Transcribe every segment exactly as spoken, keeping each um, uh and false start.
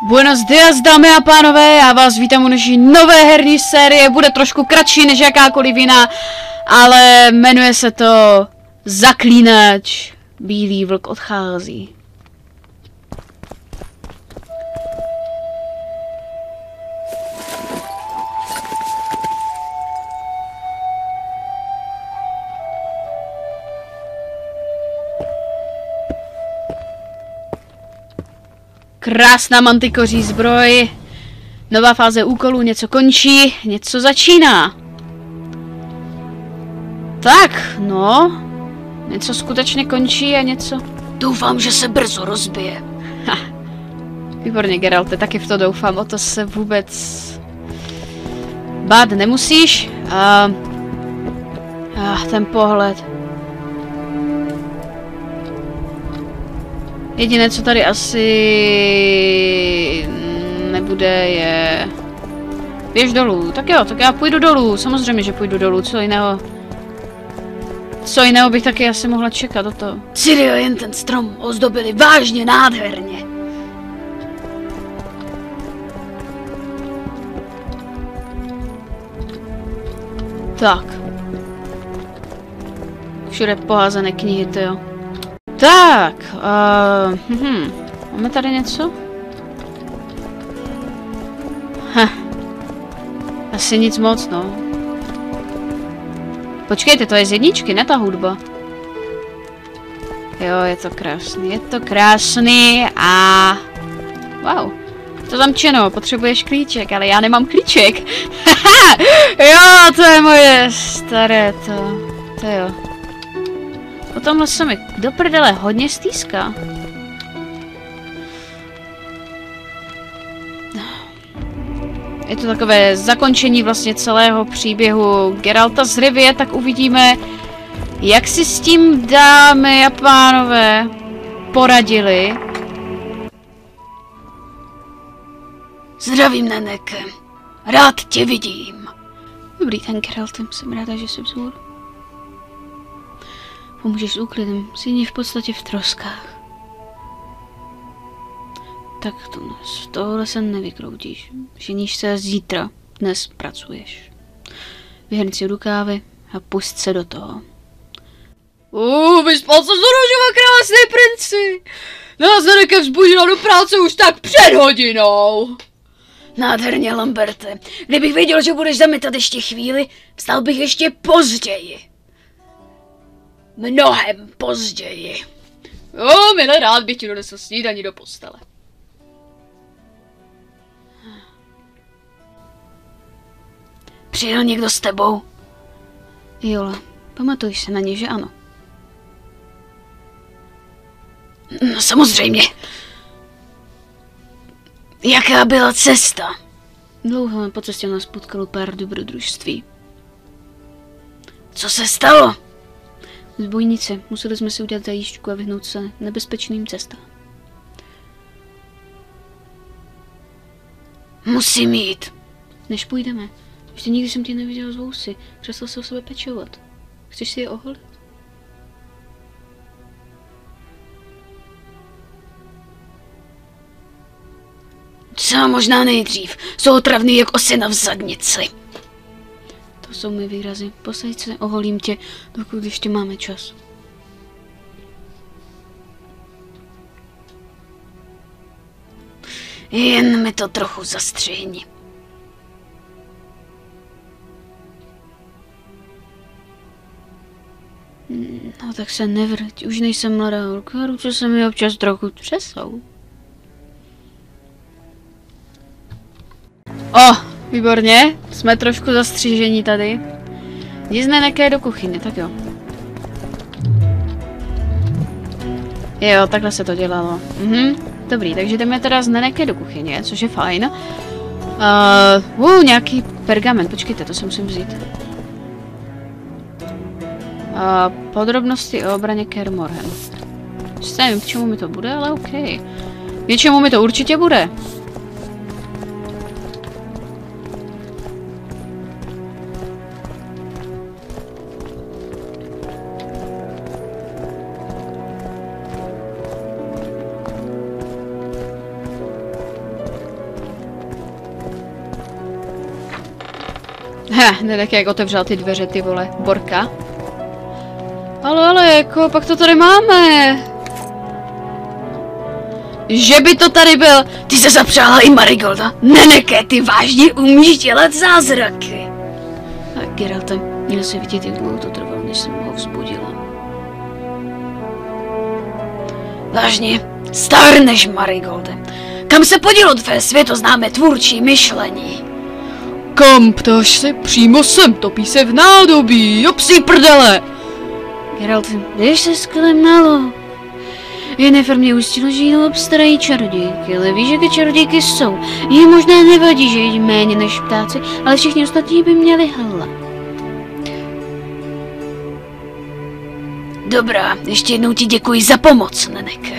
Buenos dias, dámy a pánové, já vás vítám u naší nové herní série, bude trošku kratší než jakákoliv jiná, ale jmenuje se to Zaklínač. Bílý vlk odchází. Krásná mantikoří zbroj. Nová fáze úkolů, něco končí, něco začíná. Tak, no. Něco skutečně končí a něco... Doufám, že se brzo rozbije. Ha. Výborně, Geralte, taky v to doufám, o to se vůbec... bát nemusíš. A... a ten pohled. Jediné, co tady asi nebude, je... Běž dolů. Tak jo, tak já půjdu dolů. Samozřejmě, že půjdu dolů. Co jiného... Co jiného bych taky asi mohla čekat o to. Cirio, jen ten strom ozdobili vážně nádherně. Tak. Všude poházené knihy, to jo. Tak, uh, hm, máme tady něco? Heh. Asi nic moc, no. Počkejte, to je z jedničky, ne ta hudba. Jo, je to krásný, je to krásný a... Wow, to zamčeno, potřebuješ klíček, ale já nemám klíček. Jo, to je moje staré, to, to jo. Po tomhle se mi do prdele hodně stýská. Je to takové zakončení vlastně celého příběhu Geralta z Rivie, tak uvidíme, jak si s tím, dámy a pánové, poradili. Zdravím, Neneke. Rád tě vidím. Dobrý den, Geralt, jsem ráda, že jsi vzhůr. Pomůžeš s úklidem, jsi v podstatě v troskách. Tak to dnes, tohle se nevykroutíš. Ženíš se zítra, dnes pracuješ. Vyhrň si rukávy a pust se do toho. Uuu, vyspal se Zorožova, krásný princi! Nás Neneke vzbudila do práce už tak před hodinou. Nádherně, Lamberte. Kdybych věděl, že budeš zametat ještě chvíli, vstal bych ještě později. Mnohem později. Jo, milé, rád bych ti donesl snídaní do postele. Přijel někdo s tebou? Jola, pamatuješ se na ně, že ano? No samozřejmě. Jaká byla cesta? Dlouho, po cestě nás potkalo pár dobrodružství. Co se stalo? Zbojnice, museli jsme si udělat zajížďku a vyhnout se nebezpečným cestám. Musím jít. Než půjdeme, ještě nikdy jsem tě neviděl z vousy, přestal se o sebe pečovat. Chceš si je oholit? Co možná nejdřív, jsou otravný jak osina v zadnici. To jsou mi výrazy, posaď se, oholím tě, dokud ještě máme čas. Jen mi to trochu zastřihni. No tak se nevrť, už nejsem mladá holka, ruce se mi občas trochu třesou. O, výborně, jsme trošku zastřížení tady. Jdi z Neneke do kuchyně, tak jo. Jo, takhle se to dělalo. Mhm, dobrý, takže jdeme teda z Neneke do kuchyně, což je fajn. Uh, uh, nějaký pergament, počkejte, to se musím vzít. Uh, podrobnosti o obraně Kaer Morhen. Nevím, k čemu mi to bude, ale OK. K něčemu mi to určitě bude. He, ne, jak otevřel ty dveře, ty vole, Borka. Ale, ale, jako, pak to tady máme. Že by to tady byl. Ty se zapřála i Marigolda. Neneke, ty vážně umíš dělat zázraky. A Geralte, měl si vidět, jak dlouho to trvalo, než jsem ho vzbudila. Vážně, stárneš, Marigolde. Kam se podělo tvé světoznámé tvůrčí myšlení? Kam, ptáš se? Přímo sem, topí se v nádobí, jo psí prdele! Geralt, jdeš se sklem nalo. Yennefer mě ustilo, že jinou obstarají čarodějky, ale víš, jaké čarodějky jsou. Jí možná nevadí, že jedí méně než ptáci, ale všichni ostatní by měli hlad. Dobrá, ještě jednou ti děkuji za pomoc, Neneke.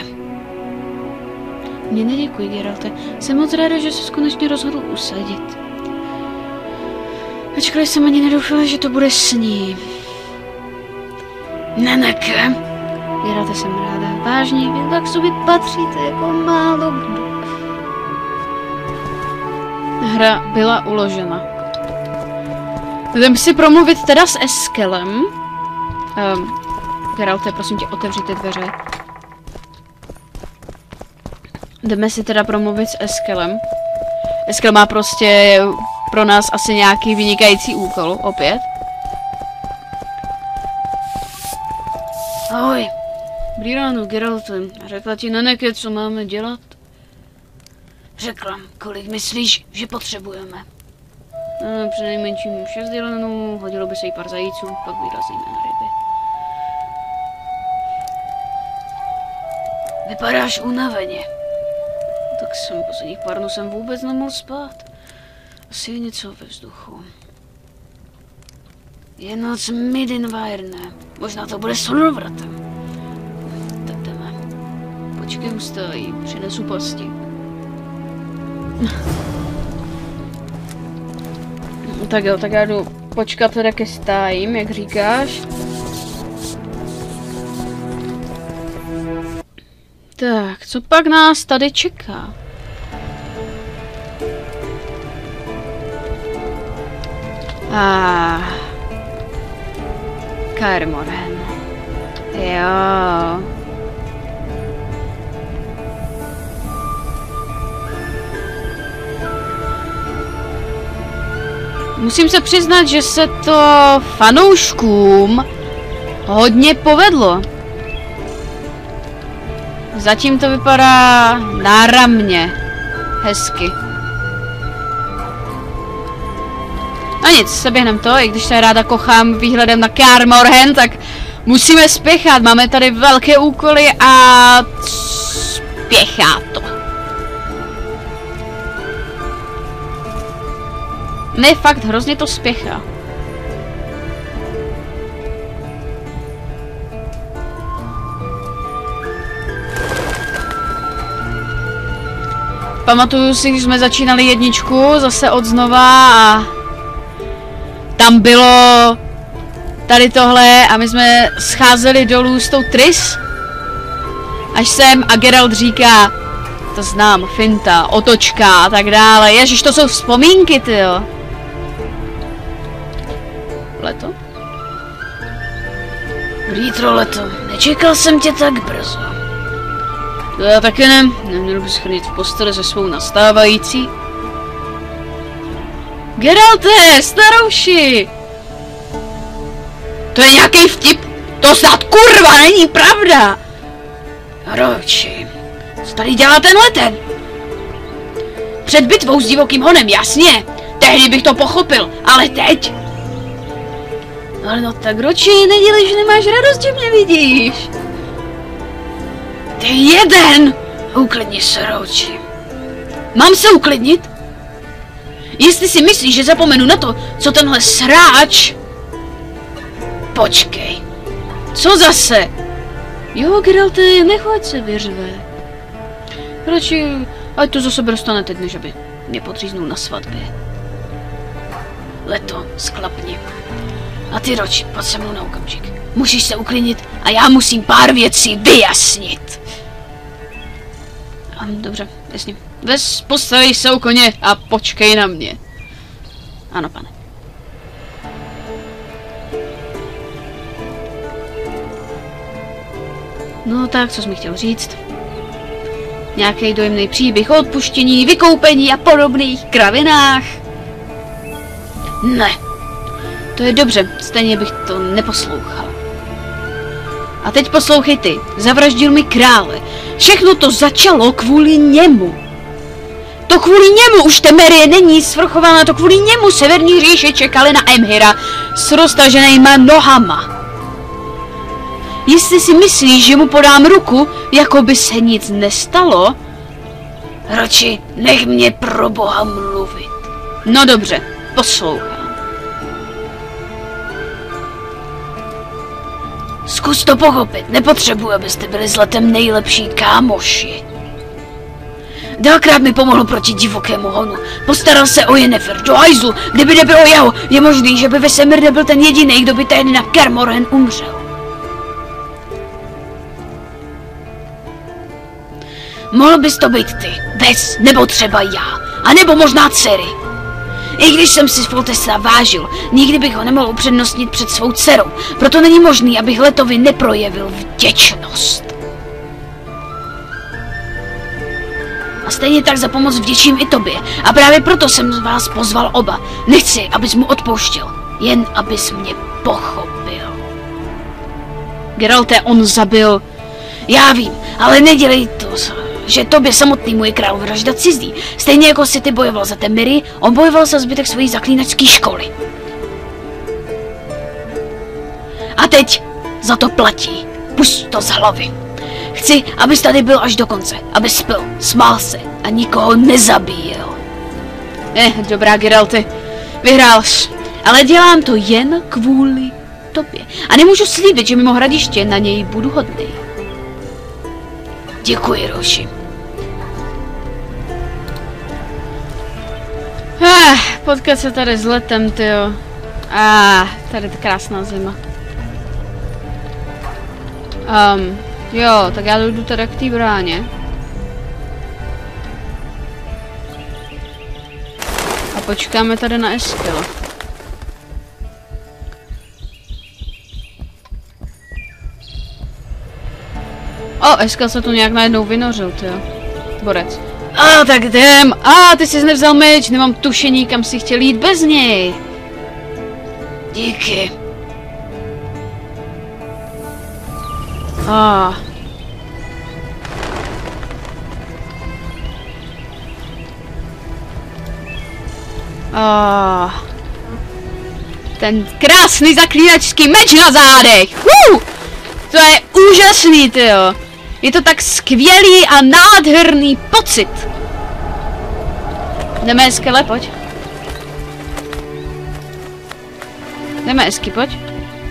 Mě neděkuji, Geralte. Jsem moc ráda, že jsi konečně rozhodl usadit. Ačkoliv jsem ani nedoufala, že to bude s ní. Neneke. Geralte, jsem ráda. Vážně, vy tak sobě patříte jako málo kdo. Hra byla uložena. Jdem si promluvit teda s Eskelem. Um, Geralte, prosím tě, otevři ty dveře. Jdeme si teda promluvit s Eskelem. Eskel má prostě pro nás asi nějaký vynikající úkol, opět. Ahoj. Dobrý ráno, Geralte. Řekla ti Neneke, co máme dělat? Řekla, kolik myslíš, že potřebujeme? No, přinejmenším šest jelenů, hodilo by se jí pár zajíců, pak vyrazíme na ryby. Vypadáš unaveně. Tak jsem posledních pár dnů jsem vůbec nemohl spát. Asi je něco ve vzduchu. Je noc Midinvairne. Možná to bude slunovratem. Tak jdeme. Počkej, ustájí, přinesu pasti. Tak jo, tak já jdu počkat teda ke stájím, jak říkáš. Tak, co pak nás tady čeká? Ah. Kaer Morhen. Jo. Musím se přiznat, že se to fanouškům hodně povedlo. Zatím to vypadá náramně. Hezky. No nic, se běhnem to, i když se ráda kochám výhledem na Kaer Morhen, tak musíme spěchat. Máme tady velké úkoly a spěchá to. Ne, fakt, hrozně to spěchá. Pamatuju si, když jsme začínali jedničku, zase od znova a tam bylo tady tohle a my jsme scházeli dolů s tou Triss. Až sem a Geralt říká, to znám, finta, otočka a tak dále. Ježiš, to jsou vzpomínky, tyjo. Leto? Vítro leto, nečekal jsem tě tak brzo. To já taky ne, neměl bys chodit v posteli se svou nastávající. Geralte, starouši! To je nějaký vtip, to snad kurva není pravda! Roči, co tady dělá tenhle ten? Před bitvou s divokým honem, jasně, tehdy bych to pochopil, ale teď? Ale no tak Roči, nedělej, že nemáš radost, že mě vidíš. Ty jeden! Uklidni se, Roči. Mám se uklidnit? Jestli si myslíš, že zapomenu na to, co tenhle sráč... Počkej. Co zase? Jo, Geralte, nechoď se vyřve. Radši, ať to zase dostane teď, než aby mě potříznul na svatbě. Leto, sklapni. A ty, Roči, pojď se mnou na okamžik. Musíš se uklidnit a já musím pár věcí vyjasnit. Dobře, jasně. Ves, postaví se u koně a počkej na mě. Ano, pane. No tak, co jsi mi chtěl říct? Nějaký dojemný příběh o odpuštění, vykoupení a podobných kravinách? Ne. To je dobře, stejně bych to neposlouchal. A teď poslouchej ty, zavraždil mi krále. Všechno to začalo kvůli němu. To kvůli němu už Temerie není svrchovaná, to kvůli němu severní říše čekali na Emhyra s roztaženýma nohama. Jestli si myslíš, že mu podám ruku, jako by se nic nestalo? Radši nech mě pro boha mluvit. No dobře, poslouchám. Zkus to pochopit, nepotřebuji, abyste byli s letem nejlepší kámoši. Dvakrát mi pomohl proti divokému honu. Postaral se o Yennefer do hajzlu. Kdyby nebylo jeho, je možný, že by Vesemir nebyl ten jediný, kdo by tehdy na Kaer Morhen umřel. Mohl bys to být ty, Ves, nebo třeba já, a nebo možná dcery. I když jsem si Foltesta vážil, nikdy bych ho nemohl upřednostnit před svou dcerou, proto není možný, abych Letovi neprojevil vděčnost. A stejně tak za pomoc vděčím i tobě, a právě proto jsem vás pozval oba. Nechci, abys mu odpouštěl, jen abys mě pochopil. Geralte, on zabil... Já vím, ale nedělej to, že tobě samotnému je král vražda cizí. Stejně jako si ty bojoval za Temerii, on bojoval za zbytek své zaklínačské školy. A teď za to platí. Pusť to z hlavy. Chci, abys tady byl až do konce, aby spil, smál se a nikoho nezabíjel. Eh, dobrá, Geralte, vyhrál jsi, ale dělám to jen kvůli tobě. A nemůžu slíbit, že mimo hradiště na něj budu hodný. Děkuji, Roši. Eh, potkat se tady s letem, tyjo. Ah, tady je krásná zima. Um, jo, tak já dojdu teda k té bráně. A počkáme tady na Eskila. O, Eskil se tu nějak najednou vynořil, tyjo. Borec. A tak jdem. A ty jsi nevzal meč, nemám tušení, kam si chtěl jít bez něj. Díky. A. A. Ten krásný zaklínačský meč na zádech. Uh! To je úžasný, tyjo. Je to tak skvělý a nádherný pocit. Jdeme, Eskele, pojď. Jdeme, Esky, pojď.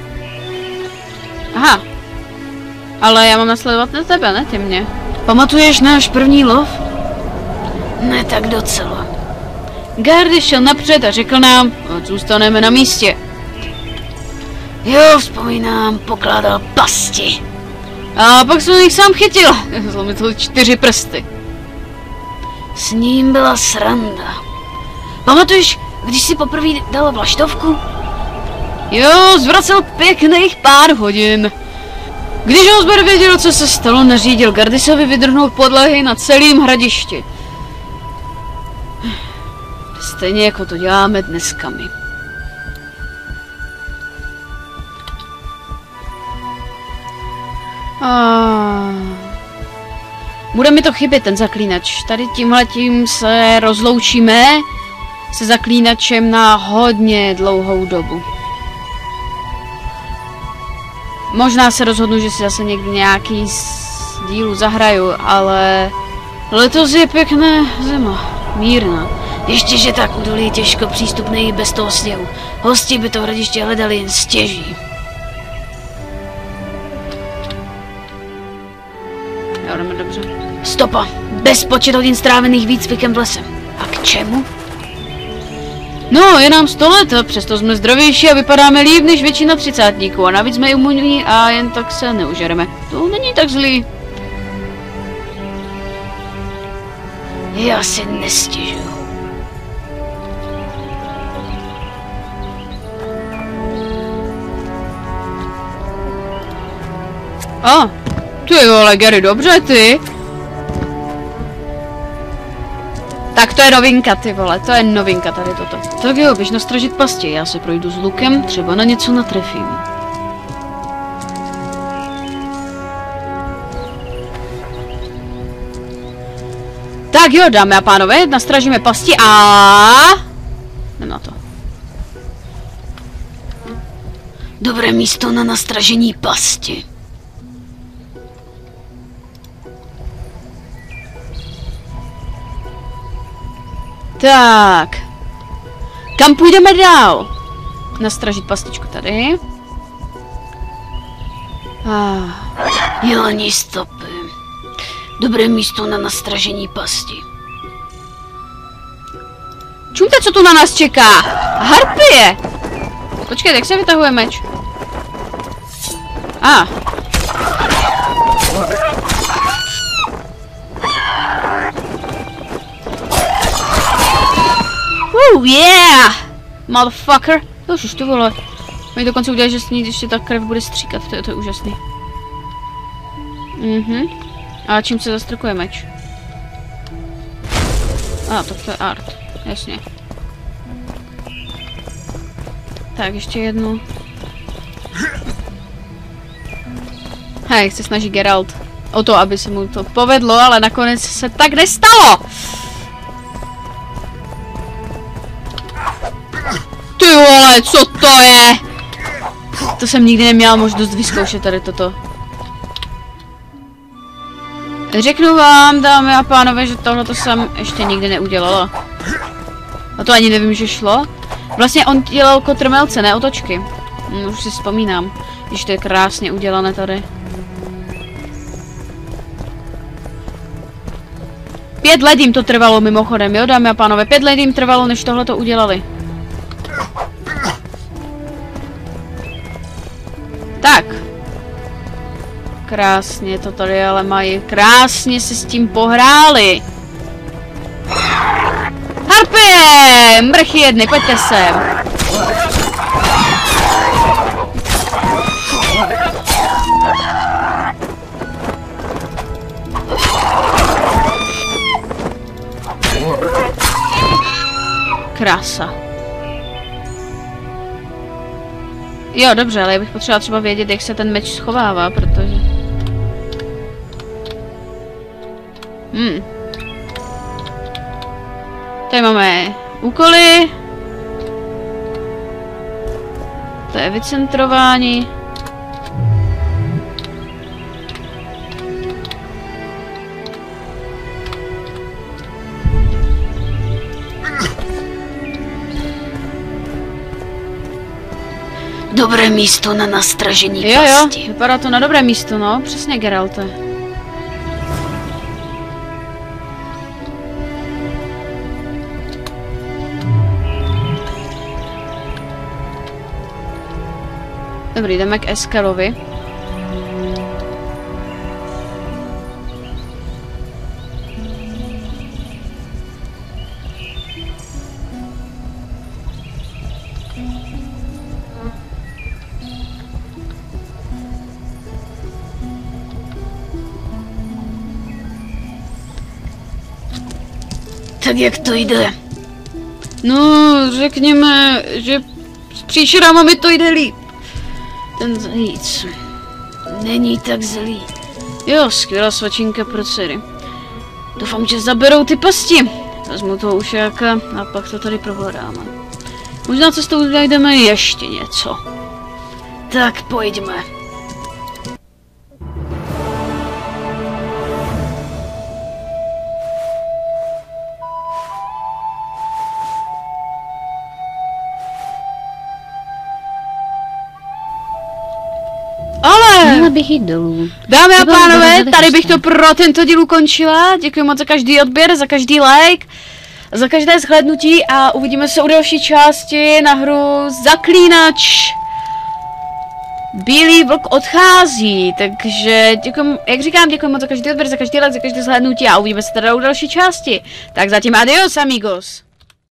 Aha. Ale já mám nasledovat na tebe, ne ty mě. Pamatuješ náš první lov? Ne tak docela. Gardy šel napřed a řekl nám, ať zůstaneme na místě. Jo, vzpomínám, pokládal pasti. A pak jsem jich sám chytil. Zlomil čtyři prsty. S ním byla sranda. Pamatuješ, když si poprvé dal vlaštovku? Jo, zvracel pěkných pár hodin. Když Osber věděl, co se stalo, nařídil Gardisovi vydrhnout podlahy na celém hradišti. Stejně jako to děláme dneska my. Ah. Bude mi to chybět, ten zaklínač. Tady tímhletím se rozloučíme se zaklínačem na hodně dlouhou dobu. Možná se rozhodnu, že si zase někdy nějaký z dílů zahraju, ale letos je pěkné zima, mírná. Ještě, že tak údolí je těžko přístupný i bez toho sněhu. Hosti by to hradiště hledali jen stěží. Jo, jdeme dobře. Stopa. Bezpočet hodin strávených výcvikem v lese. A k čemu? No, je nám sto let, přesto jsme zdravější a vypadáme líp než většina třicátníků. A navíc jsme imunní a jen tak se neužereme. To není tak zlý. Já si nestěžuju. O, Ty vole, Gary, dobře ty. Tak to je novinka, ty vole, to je novinka tady toto. Tak jo, běž nastražit pasti, já se projdu s lukem, třeba na něco natrefím. Tak jo, dámy a pánové, nastražíme pasti a... Jdem na to. Dobré místo na nastražení pasti. Tak. Kam půjdeme dál? Nastražit pastičku tady. Ah. Jelení stopy. Dobré místo na nastražení pasti. Čumte, co tu na nás čeká? Harpie! Počkej, jak se vytahuje meč? A. Ah. Uh, yeah! Motherfucker! Ježiš, ty vole. Oni dokonce udělali, že s ní ještě ta krev bude stříkat, to je, to je úžasný. Mhm. A čím se zastrkuje meč? A, ah, tak to je art. Jasně. Tak, ještě jednu. Hej, se snaží Geralt o to, aby se mu to povedlo, ale nakonec se tak nestalo! Ty vole, co to je? To jsem nikdy neměla možnost vyzkoušet tady toto. Řeknu vám, dámy a pánové, že tohle jsem ještě nikdy neudělala. A to ani nevím, že šlo. Vlastně on dělal kotrmelce, ne otočky. Hm, už si vzpomínám, když to je krásně udělané tady. Pět let jim to trvalo mimochodem, jo, dámy a pánové. Pět let jim trvalo, než tohle to udělali. Tak. Krásně to tady ale mají. Krásně se s tím pohráli. Harpie! Mrchy jedny, pojďte sem. Krása. Jo, dobře, ale já bych potřebovala třeba vědět, jak se ten meč schovává, protože... Hmm. Tady máme úkoly. To je vycentrování. Dobré místo na nastražení jo, pasti. Jo, vypadá to na dobré místo, no. Přesně, Geralte. Dobrý, jdeme k Eskarovi. Tak jak to jde? No, řekněme, že s příšerama mi to jde líp. Ten zajíc není tak zlý. Jo, skvělá svačinka pro dcery. Doufám, že zaberou ty pasti. Vezmu toho ušáka a pak to tady prohledáme. Možná cestou najdeme ještě něco. Tak pojďme. Ale, bych jít dolů. dámy a pánové, tady bych to pro tento díl ukončila. Děkuji moc za každý odběr, za každý like, za každé shlédnutí a uvidíme se u další části na hru Zaklínač. Bílý vlk odchází, takže děkuji, jak říkám, děkuji moc za každý odběr, za každý like, za každé shlédnutí a uvidíme se tady u další části. Tak zatím adios, amigos.